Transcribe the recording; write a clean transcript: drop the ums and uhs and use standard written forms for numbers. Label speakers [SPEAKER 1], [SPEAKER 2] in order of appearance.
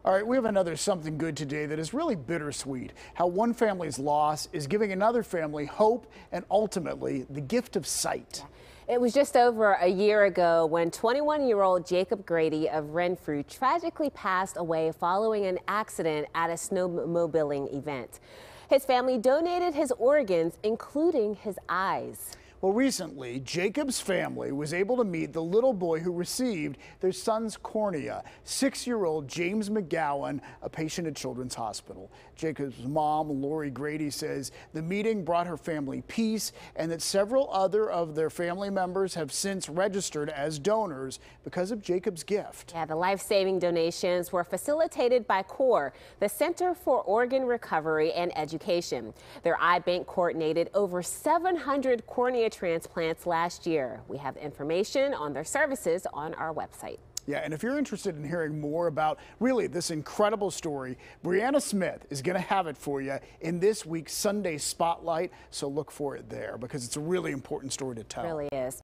[SPEAKER 1] All right, we have another something good today that is really bittersweet. How one family's loss is giving another family hope and ultimately the gift of sight.
[SPEAKER 2] It was just over a year ago when 21-year-old Jacob Grady of Renfrew tragically passed away following an accident at a snowmobiling event. His family donated his organs, including his eyes.
[SPEAKER 1] Well, recently, Jacob's family was able to meet the little boy who received their son's cornea, 6-year-old James McGowan, a patient at Children's Hospital. Jacob's mom, Lori Grady, says the meeting brought her family peace and that several other of their family members have since registered as donors because of Jacob's gift.
[SPEAKER 2] Yeah, the life-saving donations were facilitated by CORE, the Center for Organ Recovery and Education. Their eye bank coordinated over 700 cornea transplants last year. We have information on their services on our website.
[SPEAKER 1] Yeah, and if you're interested in hearing more about really this incredible story, Brianna Smith is going to have it for you in this week's Sunday Spotlight. So look for it there because it's a really important story to tell.
[SPEAKER 2] It really is.